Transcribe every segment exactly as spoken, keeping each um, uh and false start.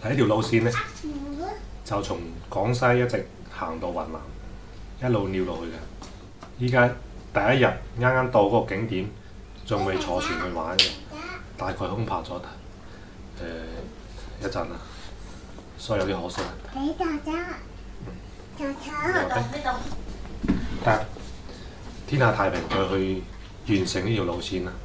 呢條路線呢，就從廣西一直行到雲南，一路繞落去嘅。依家第一日啱啱到嗰個景點，仲未坐船去玩嘅，大概空拍咗誒、呃、一陣啦，所以有啲可惜。你就走，就走。得，天下太平再去完成呢條路線啦。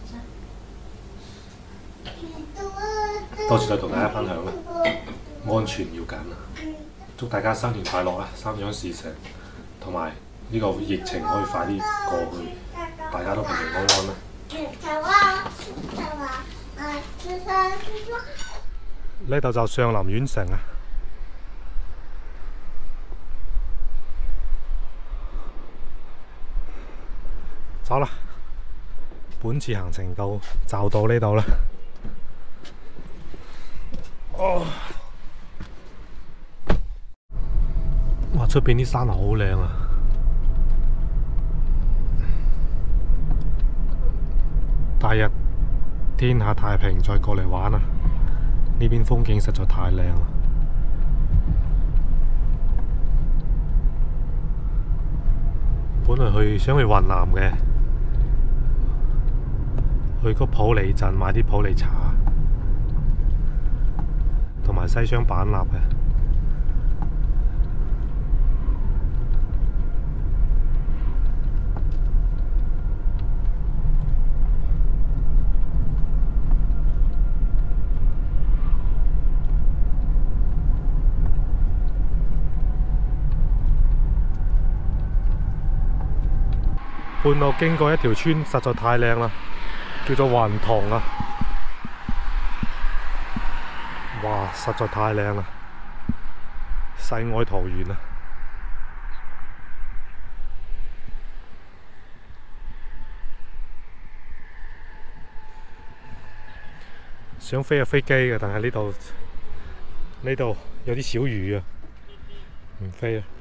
到時再同大家分享啦，安全要緊啊！祝大家新年快樂啊，心想事成，同埋呢個疫情可以快啲過去，大家都平平安安啦。呢度就上林縣城啊！走啦，本次行程到就到呢度啦。哦，哇！出邊啲山好靚啊！第日天下太平再過嚟玩啊！呢邊風景實在太靚啦。本來去想去雲南嘅，去個普洱鎮買啲普洱茶。同埋西雙版納嘅，半路經過一條村，實在太靚啦，叫做雲塘啊！哇！實在太靚啦，世外桃源啊！想飛下飛機嘅，但係呢度呢度有啲小雨啊，唔飛啊！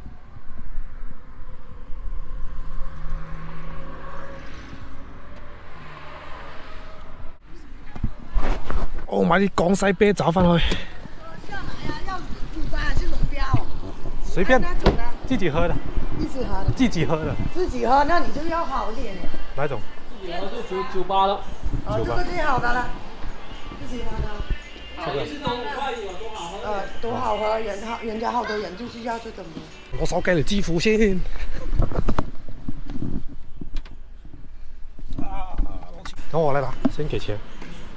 我買啲廣西啤酒翻去。 要哪呀？要五八还是龙标？ 隨便， 哪种的？ 自己喝的。 一起喝的。 自己喝的。 自己喝，那你就要好一点的。 哪种？ 自己喝就九九八了。 哦，这个最好的了。自己喝的。 这个是多快一多好喝。 呃，多好喝，人好，人家好多人就是要这种的。 我手機嚟支付先。等我來拿，先給錢。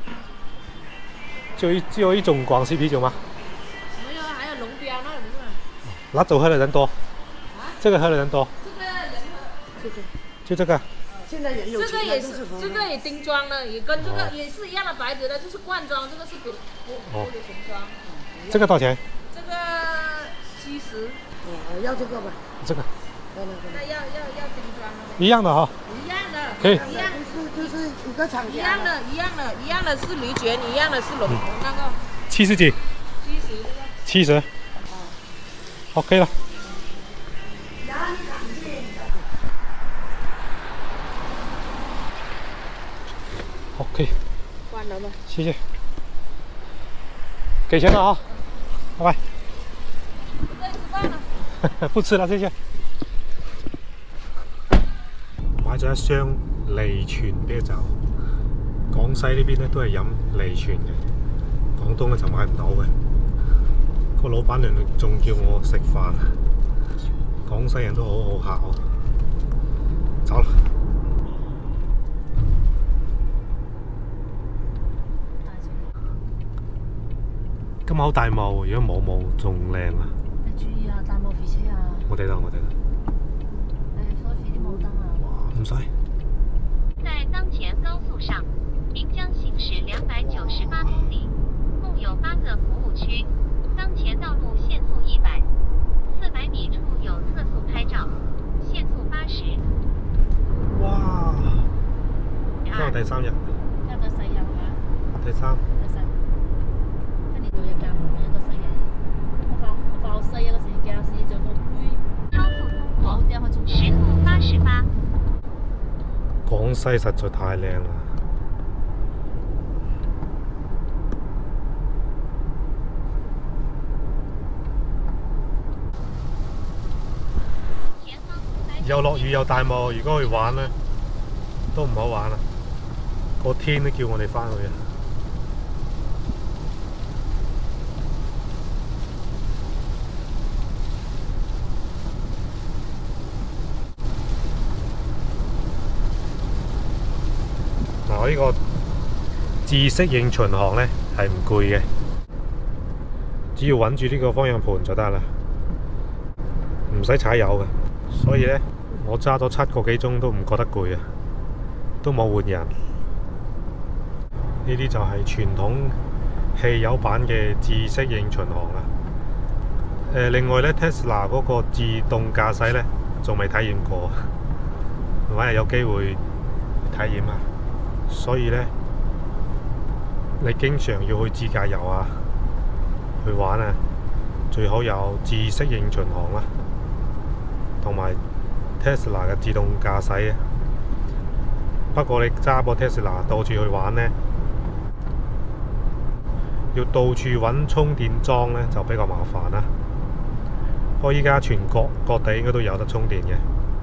只有一只有一種廣西啤酒嗎？ 没有，还有龙标那有没有？ 哪種喝的人多？ 啊？ 這個喝的人多。 这个人喝， 这个。 就這個。 现在人有这个也是，这个也也精装的，也跟这个哦也是一样的牌子的，就是罐装，这个是玻玻玻璃瓶装。 這個多少錢？ 这个七十。 哦，要这个吧。 這個。 那要要要精装的。 一樣的哈。 一样的。 可以。 一样。 就是就是一个厂家。 一样的，一样的，一样的是驴卷，一样的是龙那个。 七十幾。 七十这个。 七十。OK 了。OK。 关了吗？ 謝謝。給錢了啊！拜拜。 不可以吃飯了。 不吃了，謝謝。買咗一箱利泉啤酒，廣西呢邊咧都係飲利泉嘅，廣東咧就買唔到嘅。個老闆娘仲叫我食飯，廣西人都好好客喎。走啦！今日好大霧，如果冇霧仲靚啊！ 你注意啊，大霧飛車啊！ 我哋啦，我哋啦。 誒，所以啲冇燈啊！ 哇，唔使。 在當前高速上，您將行駛兩百九十八公里，共有八個服務區。當前道路限速一百，四百米處有測速拍照，限速八十。 哇！今日第三日。 今日第四日係嘛？ 第三。 第四。跟住到日假冇咗第四日。我放我放四日嗰時假時就個杯。 超速通過，時速八十八。 廣西實在太靚啦！ 又落雨又大霧，如果去玩咧，都唔好玩啦。個天都叫我哋翻去啊！嗱，我呢個自適應巡航咧係唔攰嘅，只要穩住呢個方向盤就得啦，唔使踩油嘅。所以咧，我揸咗七個幾鐘都唔覺得攰啊，都冇換人。呢啲就係傳統汽油版嘅自適應巡航啦。誒，另外咧 ，Tesla 嗰個自動駕駛咧，仲未體驗過，揾日有機會體驗下。所以咧，你經常要去自駕遊啊，去玩啊，最好有自適應巡航啦，同埋 Tesla 嘅自動駕駛啊。不過你揸部 Tesla 到處去玩咧，要到處揾充電樁咧，就比較麻煩啦。不過依家全國各地應該都有得充電嘅。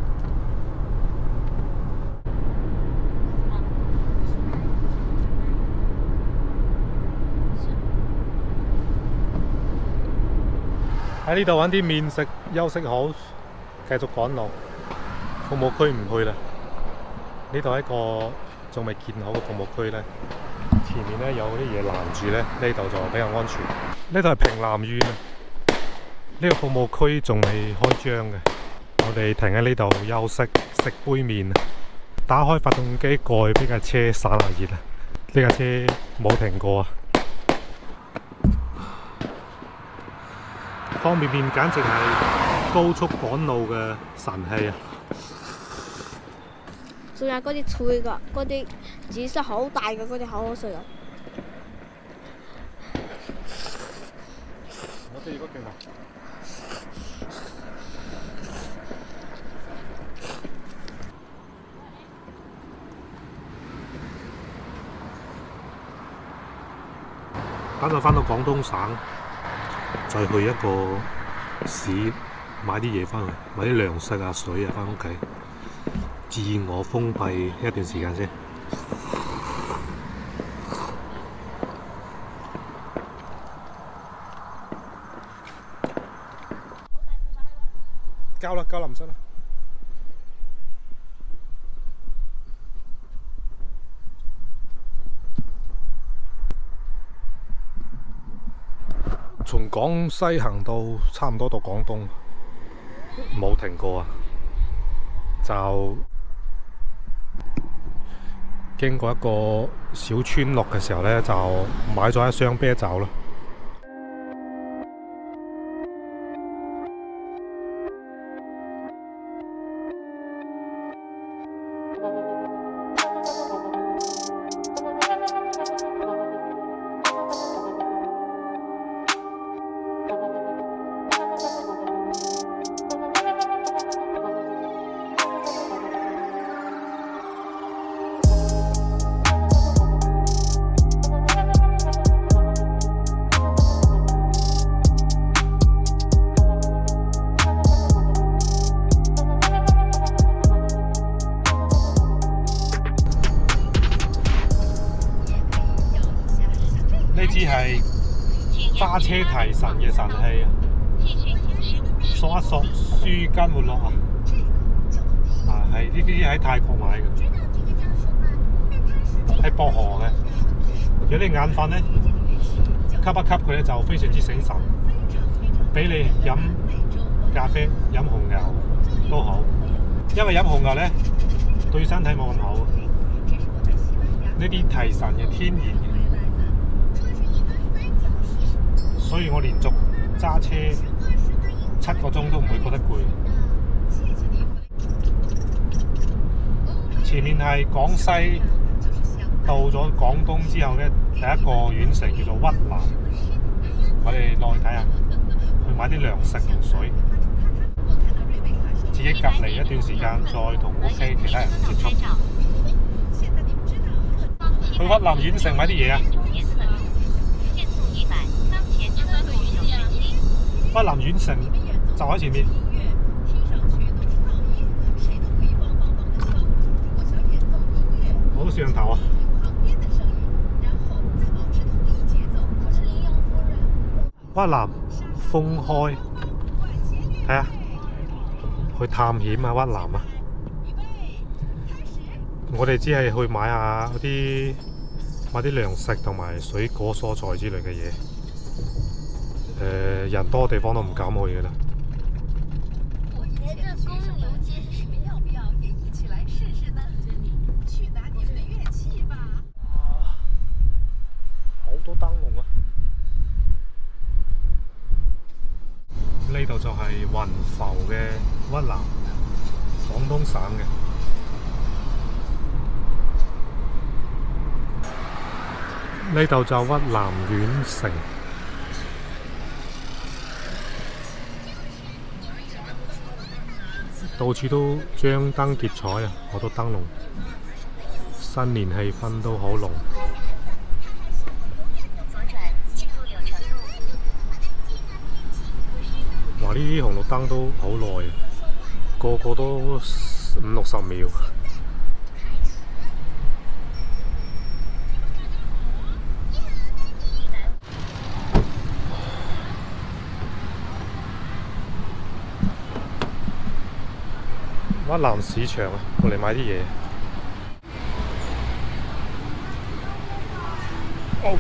喺呢度揾啲麵食，休息好，繼續趕路。服務區唔去啦，呢度係一個仲未建好嘅服務區咧。前面咧有啲嘢攔住咧，呢度就比較安全。呢度係平南苑啊，呢個服務區仲未開張嘅。我哋停喺呢度休息，食杯麵啊。打開發動機蓋，俾架車散下熱啊。呢架車冇停過啊。方便麵簡直係高速趕路嘅神器啊！ 仲有嗰啲脆㗎，嗰啲紫色好大嘅嗰啲好好食啊！ 我哋嗰勁啊！等陣返到廣東省，再去一個市買啲嘢返去，買啲糧食啊、水啊返屋企，自我封閉一段時間先。交啦，交啦，唔使啦。從廣西行到差唔多到廣東，冇停過啊！就經過一個小村落嘅時候呢，就買咗一箱啤酒咯。呢支係揸車提神嘅神器啊！索一索舒筋活絡啊！啊，係呢啲喺泰國買嘅，喺博河嘅。如果你眼瞓咧，吸一吸佢咧就非常之醒神，比你飲咖啡、飲紅牛都好。因為飲紅牛咧對身體冇咁好。呢啲提神嘅天然嘅。所以我連續揸車七個鐘都唔會覺得攰。前面係廣西，到咗廣東之後咧，第一個縣城叫做鬱南。我哋落去睇下，去買啲糧食同水，自己隔離一段時間，再同屋企其他人接觸。去鬱南縣城買啲嘢啊！鬱南縣城就喺前面， 攝像頭啊！屈南封開，睇下去探險啊！屈南啊！我哋只係去買下嗰啲買啲糧食同埋水果蔬菜之類嘅嘢。誒、呃，人多嘅地方都唔敢去嘅啦。好多燈籠啊！呢度就係雲浮嘅屈南，廣東省嘅。呢度就屈南縣城。到處都張燈結彩啊！好多燈籠，新年氣氛都好濃。哇！呢啲紅綠燈都好耐，個個都五六十秒。屈南市場啊，過嚟買啲嘢。哦，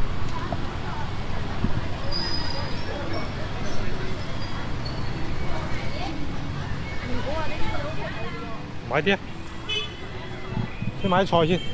買啲啊！先買啲菜先。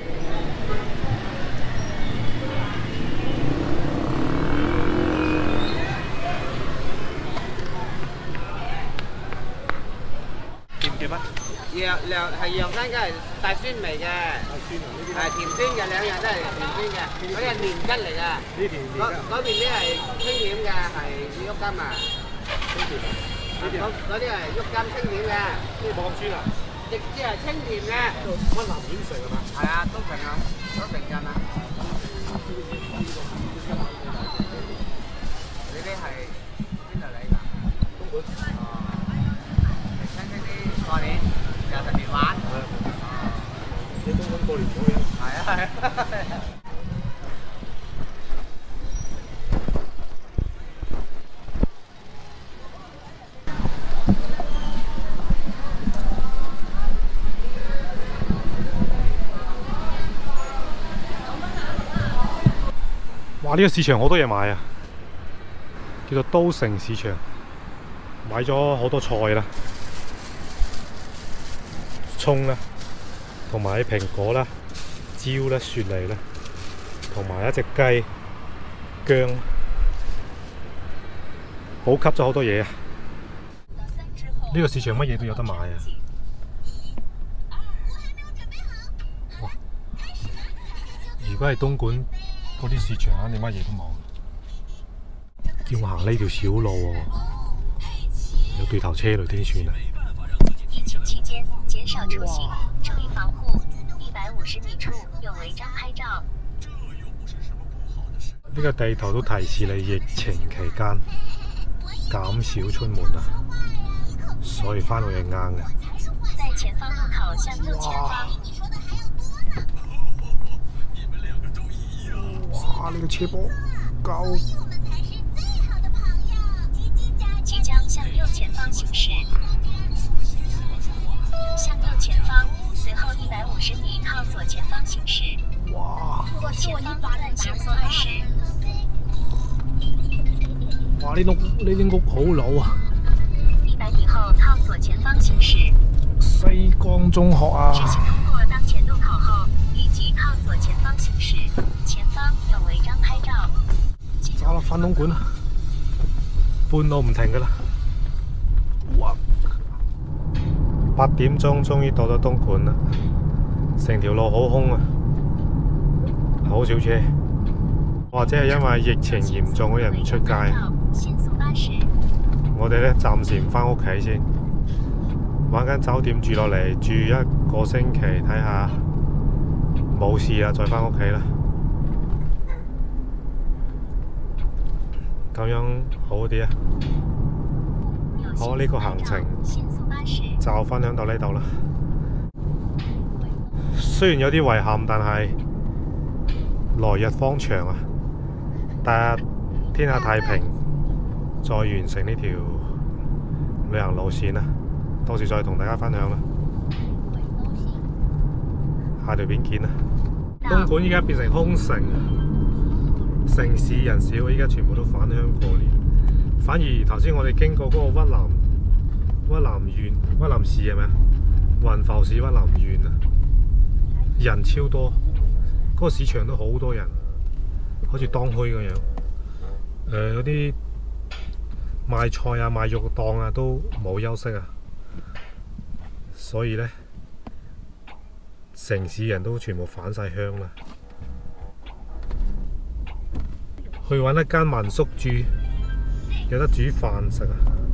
藥涼係藥山，梗係帶酸味嘅，係甜酸嘅，兩樣都係甜酸嘅。嗰啲係麵質嚟㗎，嗰嗰邊啲係清甜嘅，係鬱金啊。清甜啊！嗰嗰啲係鬱金清甜嘅，呢冇咁酸啊。直接係清甜嘅。屈南縣城係嘛？係啊，都城啊，都城鎮啊。呢啲係邊度嚟㗎？東莞。哦，嚟親戚啲過年。又特別玩， 你東莞過年好嘢。 係啊係啊。 哇！呢個市場好多嘢買啊，叫做都城市場，買咗好多菜啦。葱啦，同埋蘋果啦、椒啦、雪梨啦，同埋一隻雞、薑，補給咗好多嘢啊！呢個市場乜嘢都有得買啊！哇！如果係東莞嗰啲市場，肯定乜嘢都冇。叫我行呢條小路喎，有對頭車嚟點算啊？ 疫情期間減少出行，注意防護。一百五十米處有違章拍照。 呢個地圖都提示你疫情期間減少出門啊，所以翻去係啱嘅。 在前方路口向右前方。 哇！呢個車波高。 即將向右前方行駛。向右前方，隨後一百五十米靠左前方行駛。 哇！ 前方慢限速二十。 哇！呢棟呢啲屋好老啊！ 一百米後靠左前方行駛。 西江中學啊！ 直行通過當前路口後，立即靠左前方行駛。前方有違章拍照。 走啦，返東莞啦！半路唔停噶啦！哇！八點鐘終於到咗東莞啦，成條路好空啊，好少車，或者係因為疫情嚴重，嗰人唔出街。我哋咧暫時唔返屋企先，揾間酒店住落嚟，住一個星期，睇下冇事啦，再返屋企啦。咁樣好啲啊！好，呢個行程就分享到呢度啦。 雖然有啲遺憾，但係來日方長啊！但係天下太平，再完成呢條旅行路線啦。到時再同大家分享啦。下條片見啦！東莞依家變成空城，城市人少，依家全部都返鄉過年。反而頭先我哋經過嗰個屈南屈南縣屈南市係咪啊？雲浮市屈南縣啊，人超多，嗰、嗰個市場都好多人，好似當墟咁樣。誒嗰啲賣菜啊、賣肉檔啊都冇休息啊，所以呢，城市人都全部返晒鄉啦。去揾一間民宿住，有得煮飯食啊！